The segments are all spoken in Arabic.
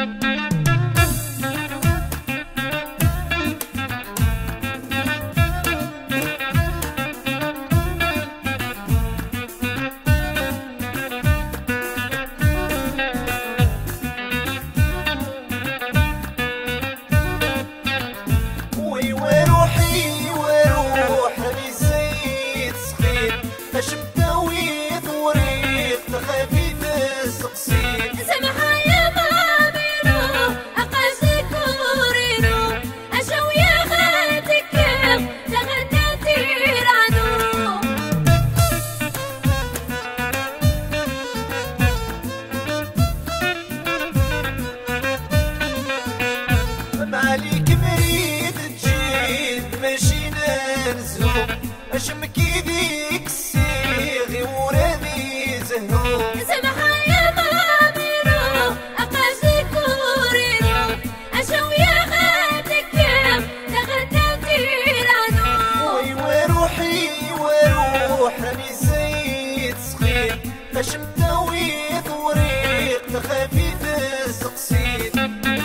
عليك مريد تجيد ماشينا نزهو اشمك يديك السيغي وراني زهو سمحة يا ماميرو اقاسيك ورينو اشو يا غاتك يا تغنى تيرانو وي روحي وروح راني زيت صغير اشم تويت وريق تخافيت السقسيت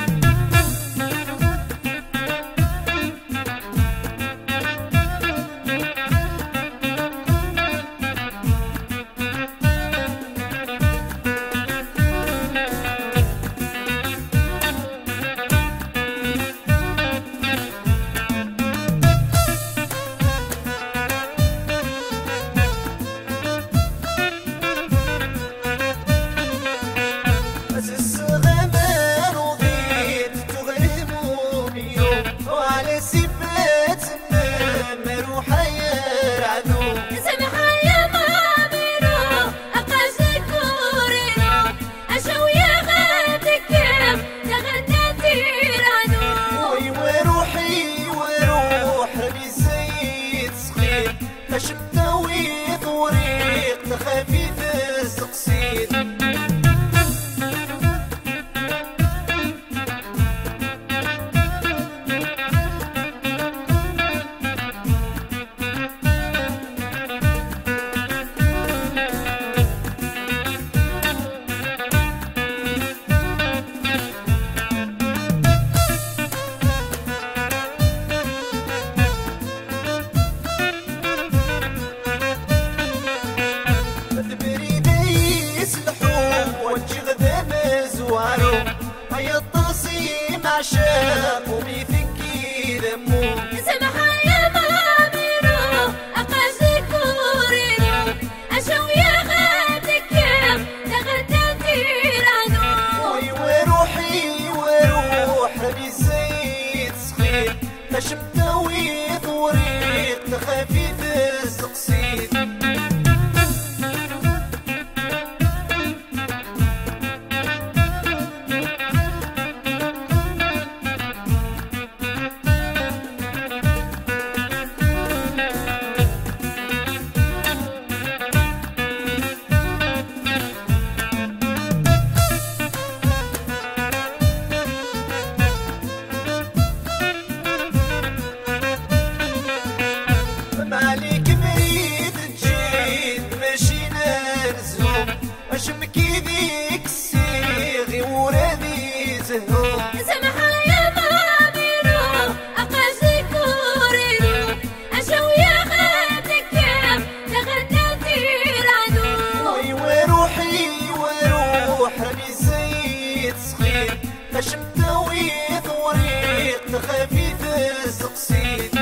شمتويت وريق تخافيت السقسيت هيا التصيم عشاق وبيفكي دمو سمحة يا ماميرو اقاسيك ورينو اشو يا غاتك يا تغنى تيرانو وي روحي وروح راني زيت صغير اشم تويت وريق تخافيت السقسيت عليك مريد تجيد ماشينا نزهو اشمك يديك السيغي وراني زهو سمحة يا ماميرو اقاسيك ورينو اشو يا غاتك يا تغنى تيرانو وي روحي وروح راني زيت صغير اشم تويت وريق تخافيت السقسيت